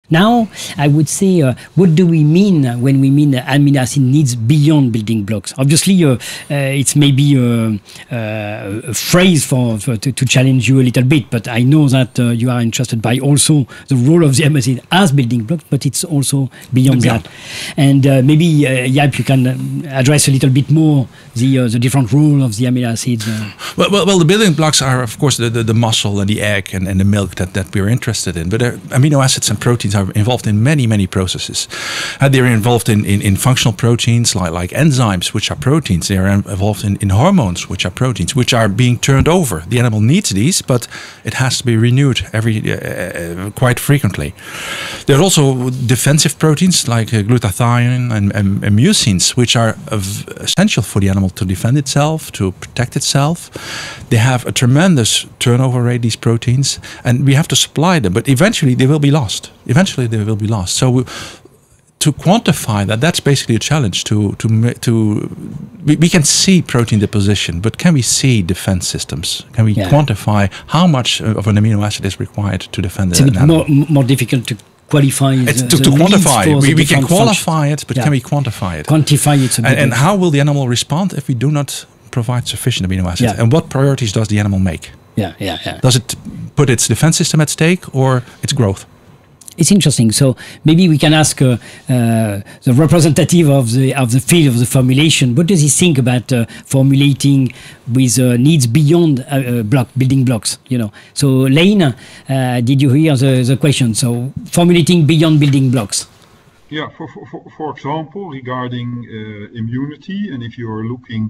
Now, I would say, what do we mean when we mean amino acid needs beyond building blocks? Obviously, it's maybe a phrase to challenge you a little bit, but I know that you are interested by also the role of the amino acid as building blocks, but it's also beyond that. And maybe, Jaap, you can address a little bit more the different role of the amino acids. Well, the building blocks are, of course, the muscle and the egg and the milk that we're interested in. But amino acids and proteins are involved in many processes. They're involved in functional proteins like enzymes, which are proteins. They are involved in hormones, which are proteins, which are being turned over. The animal needs these, but it has to be renewed quite frequently. There are also defensive proteins like glutathione and mucins, which are essential for the animal to defend itself, to protect itself. They have a tremendous turnover rate, these proteins, and we have to supply them, but eventually they will be lost. So to quantify that's basically a challenge. We can see protein deposition, but can we see defense systems? Can we quantify how much of an amino acid is required to defend it? It's a bit more difficult to qualify. To quantify, we can qualify it, but can we quantify it? Quantify it. And how will the animal respond if we do not provide sufficient amino acids? And what priorities does the animal make? Does it put its defense system at stake or its growth? It's interesting. So maybe we can ask the representative of the field of the formulation. What does he think about formulating with needs beyond building blocks? So Lane, did you hear the question? So formulating beyond building blocks. Yeah. For example, regarding immunity, and if you are looking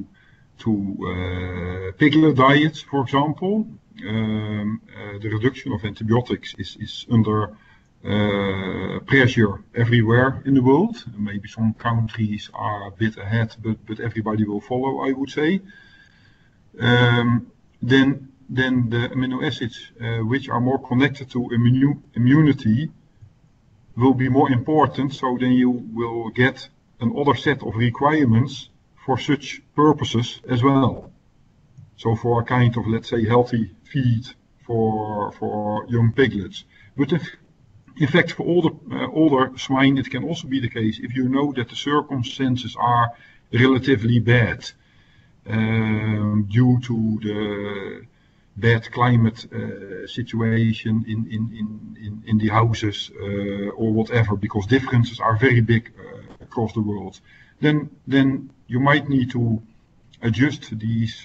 to piglet diets, for example, the reduction of antibiotics is under pressure everywhere in the world. Maybe some countries are a bit ahead, but everybody will follow, I would say. Then the amino acids which are more connected to immunity will be more important. So then you will get another set of requirements for such purposes as well. So for a kind of, let's say, healthy feed for young piglets. But in fact, for older swine, it can also be the case if you know that the circumstances are relatively bad due to the bad climate situation in the houses or whatever, because differences are very big across the world. Then you might need to adjust these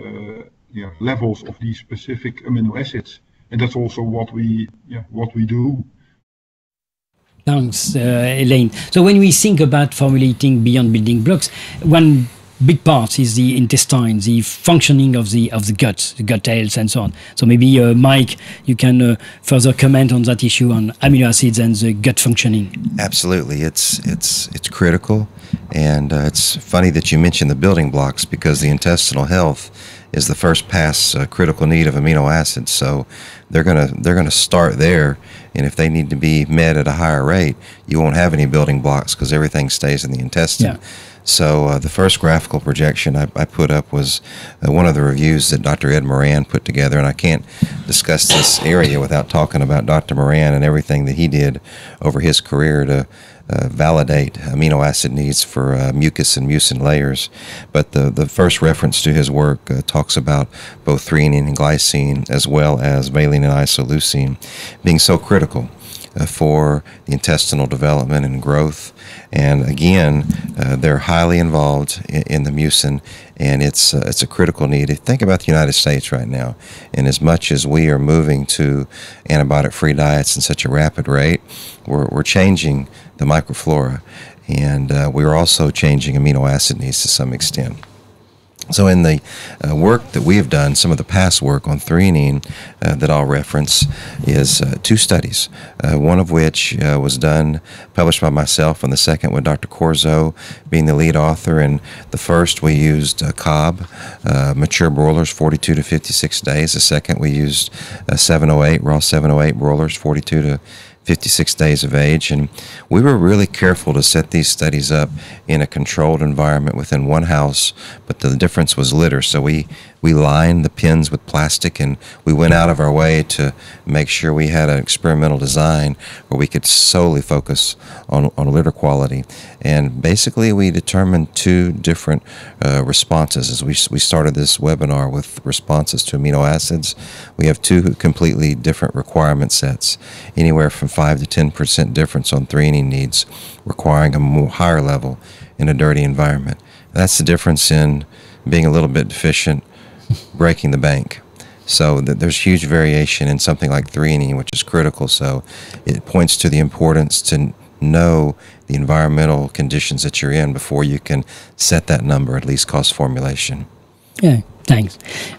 levels of these specific amino acids, and that's also what we do. Thanks, Elaine. So when we think about formulating beyond building blocks, one big part is the intestine, the functioning of the gut, the gut health, and so on. So maybe Mike, you can further comment on that issue on amino acids and the gut functioning. Absolutely, it's critical, and it's funny that you mentioned the building blocks, because the intestinal health is the first pass critical need of amino acids. So they're gonna start there, and if they need to be met at a higher rate, you won't have any building blocks because everything stays in the intestine. So the first graphical projection I put up was one of the reviews that Dr. Ed Moran put together, and I can't discuss this area without talking about Dr. Moran and everything that he did over his career to validate amino acid needs for mucus and mucin layers. But the first reference to his work talks about both threonine and glycine, as well as valine and isoleucine, being so critical for the intestinal development and growth. And again, they're highly involved in the mucin, and it's a critical need. Think about the United States right now, and as much as we are moving to antibiotic-free diets in such a rapid rate, we're changing the microflora, and we're also changing amino acid needs to some extent. So in the work that we have done, some of the past work on threonine that I'll reference is two studies, one of which was published by myself, and the second with Dr. Corzo being the lead author. And the first we used Cobb, mature broilers, 42 to 56 days. The second we used 708, raw 708 broilers, 42 to 56 days of age, and we were really careful to set these studies up in a controlled environment within one house, but the difference was litter. So we we lined the pins with plastic, and we went out of our way to make sure we had an experimental design where we could solely focus on litter quality. And basically we determined two different responses. As we started this webinar with responses to amino acids, we have two completely different requirement sets, anywhere from 5 to 10% difference on threonine needs, requiring a more higher level in a dirty environment. That's the difference in being a little bit deficient, breaking the bank. So there's huge variation in something like threonine, which is critical. So it points to the importance to know the environmental conditions that you're in before you can set that number, at least cost formulation. Yeah, thanks.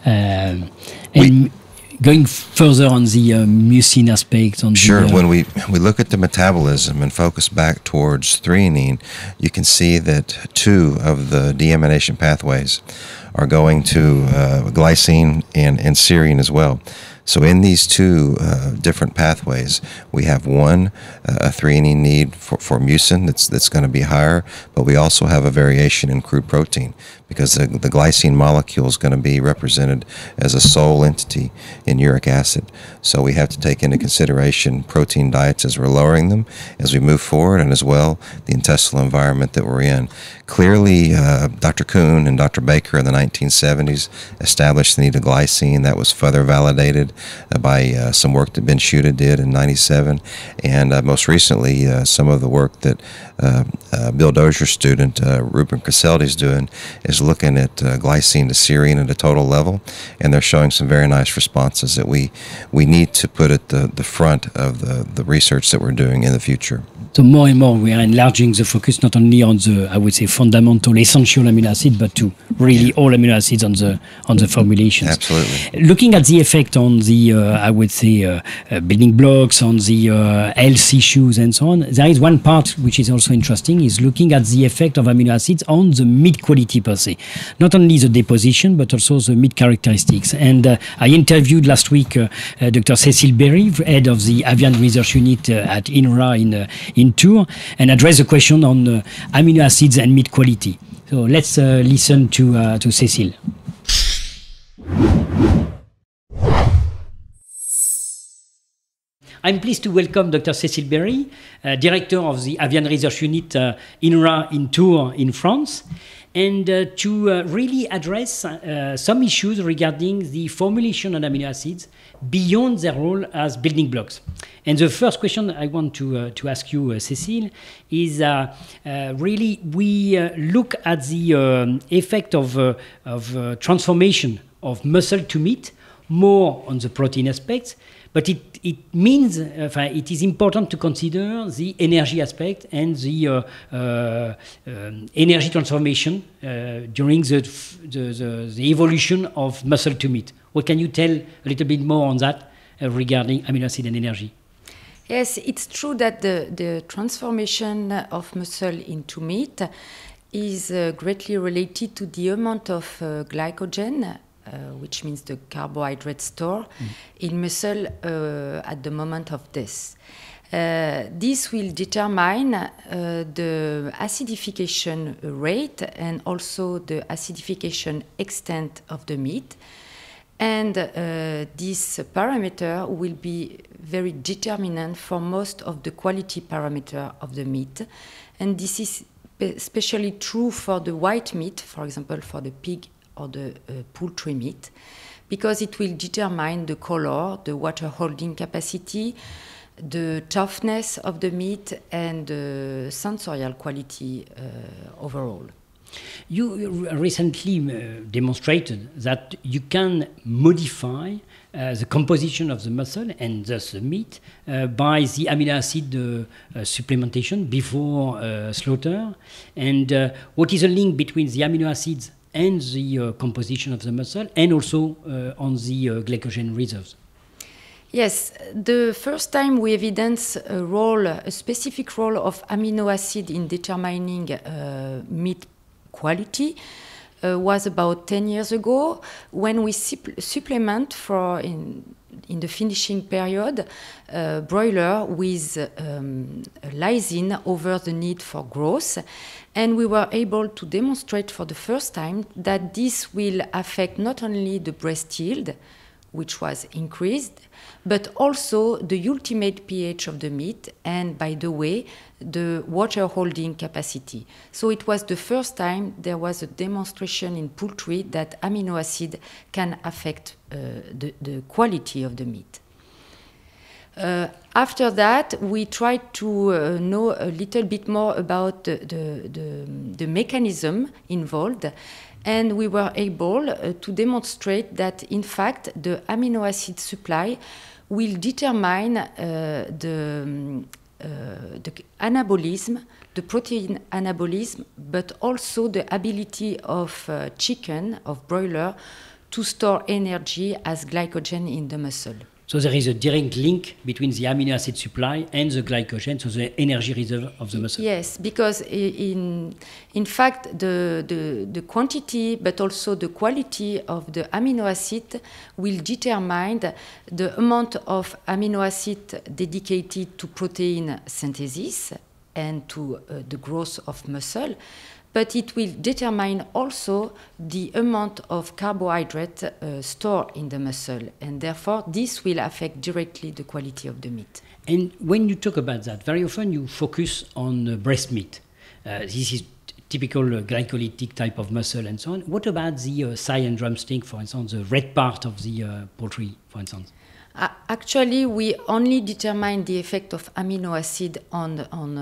Going further on the mucin aspect, on sure. When we look at the metabolism and focus back towards threonine, you can see that two of the deamination pathways are going to glycine and serine as well. So in these two different pathways, we have one, a threonine need for mucin that's going to be higher, but we also have a variation in crude protein because the glycine molecule is going to be represented as a sole entity in uric acid. So we have to take into consideration protein diets as we're lowering them as we move forward, and as well the intestinal environment that we're in. Clearly, Dr. Kuhn and Dr. Baker in the 1970s established the need of glycine. That was further validated by some work that Ben Schutte did in 97, and most recently some of the work that Bill Dozier's student Ruben Caselli is doing is looking at glycine to serine at a total level, and they're showing some very nice responses that we need to put at the front of the research that we're doing in the future. So more and more we are enlarging the focus not only on the, I would say, fundamental, essential amino acid, but to really all amino acids on the formulations. Absolutely. Looking at the effect on the, I would say, building blocks, on the health issues and so on, there is one part which is also interesting, is looking at the effect of amino acids on the meat quality per se. Not only the deposition, but also the meat characteristics. And I interviewed last week Dr. Cecile Berry, head of the Avian Research Unit at INRA in Tours, and address the question on amino acids and meat quality. So let's listen to Cecile. I'm pleased to welcome Dr. Cecile Berry, Director of the Avian Research Unit INRA in Tours in France, and to really address some issues regarding the formulation of amino acids beyond their role as building blocks. And the first question I want to ask you, Cecile, is really we look at the effect of transformation of muscle to meat, more on the protein aspects, but it means it is important to consider the energy aspect and the energy transformation during the evolution of muscle to meat. What can you tell a little bit more on that regarding amino acid and energy? Yes, it's true that the transformation of muscle into meat is greatly related to the amount of glycogen, which means the carbohydrate store in muscle at the moment of death. This will determine the acidification rate and also the acidification extent of the meat. And this parameter will be very determinant for most of the quality parameter of the meat. And this is especially true for the white meat, for example, for the pig or the poultry meat, because it will determine the color, the water holding capacity, the toughness of the meat, and the sensorial quality overall. You recently demonstrated that you can modify the composition of the muscle and thus the meat by the amino acid supplementation before slaughter. And what is the link between the amino acids and the composition of the muscle, and also on the glycogen reserves? Yes, the first time we evidence a specific role of amino acid in determining meat quality was about 10 years ago, when we supplement in the finishing period broiler with lysine over the need for growth. And we were able to demonstrate for the first time that this will affect not only the breast yield, which was increased, but also the ultimate pH of the meat, and by the way, the water holding capacity. So it was the first time there was a demonstration in poultry that amino acid can affect the quality of the meat. After that, we tried to know a little bit more about the mechanism involved, and we were able to demonstrate that, in fact, the amino acid supply will determine the anabolism, the protein anabolism, but also the ability of chicken, of broiler, to store energy as glycogen in the muscle. So there is a direct link between the amino acid supply and the glycogen, so the energy reserve of the muscle. Yes, because in fact the quantity but also the quality of the amino acid will determine the amount of amino acid dedicated to protein synthesis and to the growth of muscle. But it will determine also the amount of carbohydrate stored in the muscle, and therefore this will affect directly the quality of the meat. And when you talk about that, very often you focus on breast meat. This is typical glycolytic type of muscle and so on. What about the thigh and drumstick, for instance, the red part of the poultry, for instance? Actually, we only determine the effect of amino acid on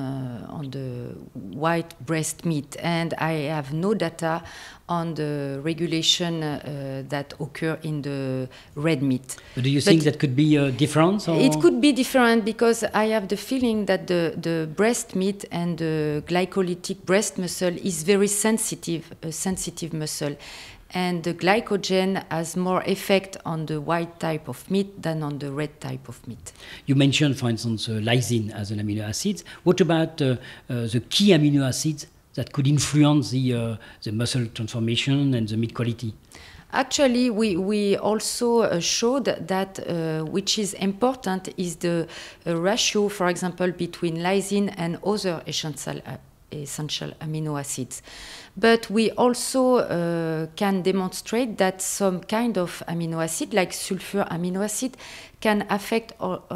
the white breast meat, and I have no data on the regulation that occur in the red meat. But do you think that could be different? Or? It could be different because I have the feeling that the breast meat and the glycolytic breast muscle is very sensitive, a sensitive muscle. And the glycogen has more effect on the white type of meat than on the red type of meat. You mentioned, for instance, lysine as an amino acid. What about the key amino acids that could influence the muscle transformation and the meat quality? Actually, we also showed that which is important is the ratio, for example, between lysine and other essential amino acids. But we also can demonstrate that some kind of amino acid, like sulfur amino acid, can affect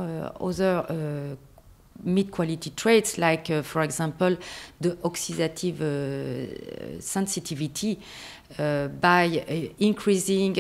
other meat quality traits, like, for example, the oxidative sensitivity by increasing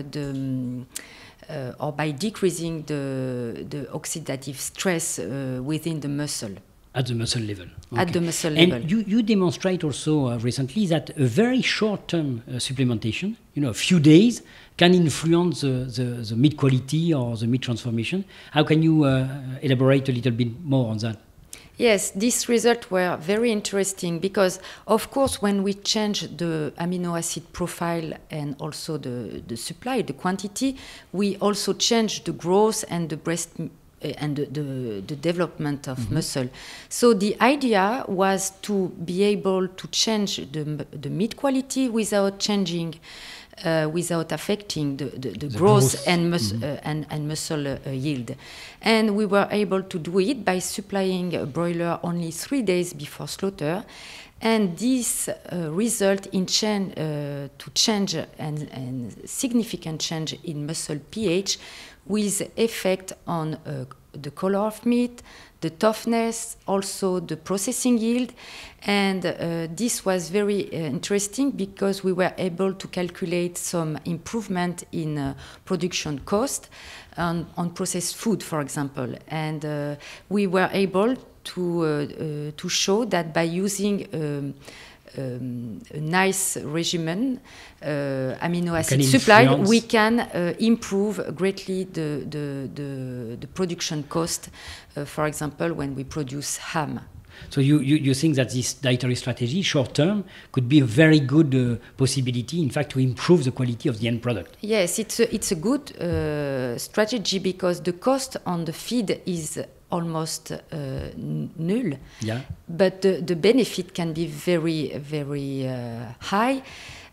or by decreasing the oxidative stress within the muscle. At the muscle level. Okay. At the muscle level. And you demonstrate also recently that a very short-term supplementation, a few days, can influence the meat quality or the meat transformation. How can you elaborate a little bit more on that? Yes, these results were very interesting because, of course, when we change the amino acid profile and also the supply, the quantity, we also change the growth and the breast and the development of muscle. So the idea was to be able to change the meat quality without changing, without affecting the growth and muscle yield. And we were able to do it by supplying a broiler only 3 days before slaughter. And this result in change and significant change in muscle pH with effect on the color of meat, the toughness, also the processing yield. And this was very interesting because we were able to calculate some improvement in production cost on processed food, for example. And we were able to show that by using a nice regimen, amino acid supply, we can improve greatly the production cost, for example, when we produce ham. So you think that this dietary strategy, short term, could be a very good possibility, in fact, to improve the quality of the end product? Yes, it's a good strategy because the cost on the feed is almost null. Yeah. But the benefit can be very, very high.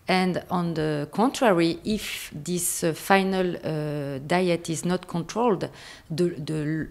And on the contrary, if this final diet is not controlled, the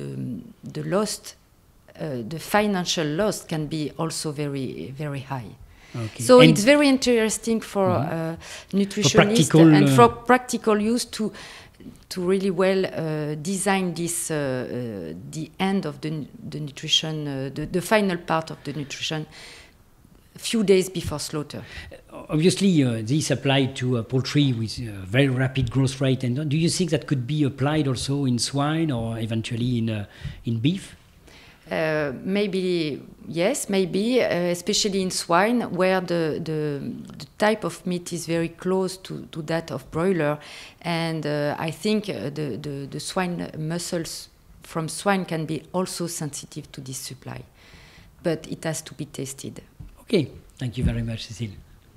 financial loss can be also very, very high. Okay. So And it's very interesting for nutritionists and for practical use to really well design this the end of the nutrition, the final part of the nutrition, a few days before slaughter. Obviously, this applied to poultry with a very rapid growth rate. And do you think that could be applied also in swine or eventually in beef? Maybe yes, maybe especially in swine, where the type of meat is very close to that of broiler, and I think the swine muscles from swine can be also sensitive to this supply, but it has to be tested. Okay, thank you very much, Cécile.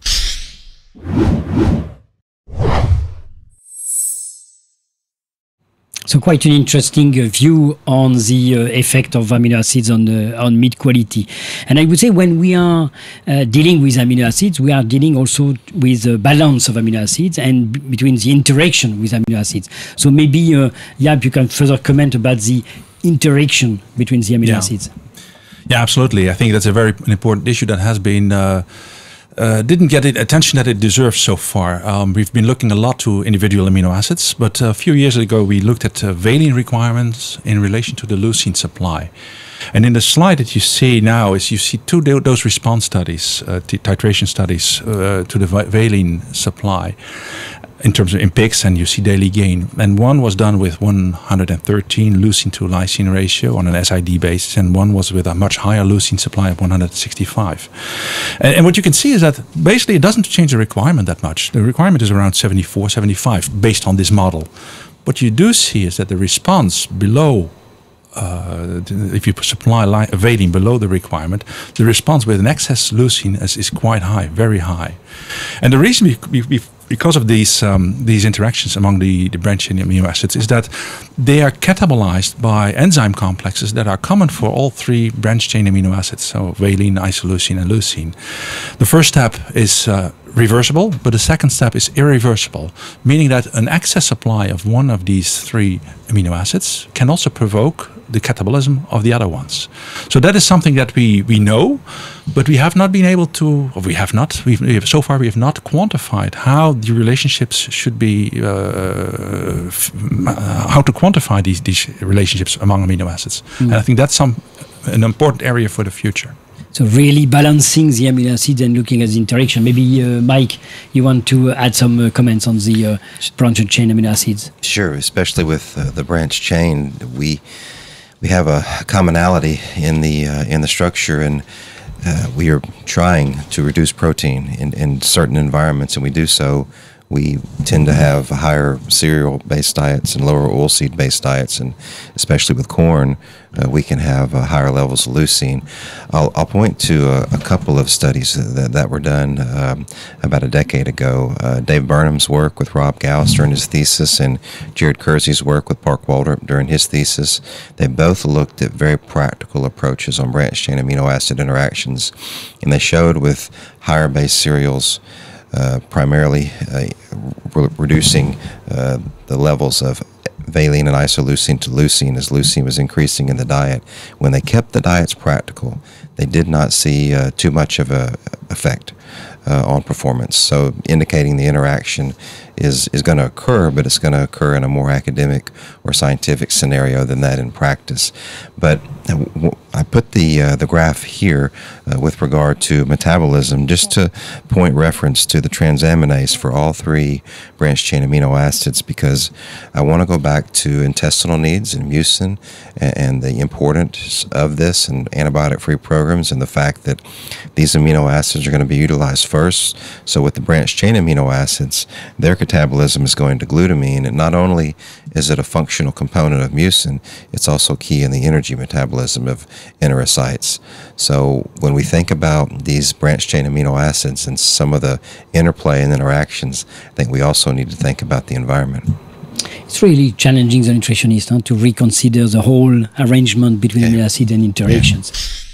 So quite an interesting view on the effect of amino acids on meat quality. And I would say when we are dealing with amino acids, we are dealing also with the balance of amino acids and between the interaction with amino acids. So maybe, Jaap, you can further comment about the interaction between the amino acids. Yeah, absolutely. I think that's a very important issue that has been didn't get the attention that it deserves so far. We've been looking a lot to individual amino acids, but a few years ago we looked at valine requirements in relation to the leucine supply. And in the slide that you see now is you see two dose response studies, titration studies to the valine supply in terms of in pigs, and you see daily gain. And one was done with 113 leucine to lysine ratio on an SID basis, and one was with a much higher leucine supply of 165. And what you can see is that basically it doesn't change the requirement that much. The requirement is around 74, 75 based on this model. What you do see is that the response below if you supply valine below the requirement, the response with an excess leucine is quite high, very high. And the reason because of these interactions among the branched-chain amino acids is that they are catabolized by enzyme complexes that are common for all three branched-chain amino acids, so valine, isoleucine, and leucine. The first step is reversible, but the second step is irreversible, meaning that an excess supply of one of these three amino acids can also provoke the catabolism of the other ones. So that is something that we know, but we have not been able to, or so far we have not quantified how the relationships should be, how to quantify these relationships among amino acids. And I think that's an important area for the future. So really balancing the amino acids and looking at the interaction. Maybe, Mike, you want to add some comments on the branched chain amino acids? Sure, especially with the branched chain, we have a commonality in the structure, and we are trying to reduce protein in certain environments, and we do so. We tend to have higher cereal-based diets and lower oilseed-based diets, and especially with corn, we can have higher levels of leucine. I'll point to a couple of studies that were done about a decade ago. Dave Burnham's work with Rob Gauss during his thesis, and Jared Kersey's work with Park Waldrop during his thesis. They both looked at very practical approaches on branched-chain amino acid interactions, and they showed with higher-based cereals, primarily reducing the levels of valine and isoleucine to leucine as leucine was increasing in the diet. When they kept the diets practical, they did not see too much of an effect on performance. So indicating the interaction is going to occur, but it's going to occur in a more academic or scientific scenario than that in practice. But I put the graph here with regard to metabolism just to point reference to the transaminase for all three branched-chain amino acids, because I want to go back to intestinal needs and mucin and the importance of this and antibiotic-free programs, and the fact that these amino acids are going to be utilized first. So with the branched-chain amino acids, their catabolism is going to glutamine, and not only is it a functional component of mucin, it's also key in the energy metabolism of enterocytes. So when we think about these branched-chain amino acids and some of the interplay and interactions, I think we also need to think about the environment. It's really challenging the nutritionist to reconsider the whole arrangement between amino acid and interactions.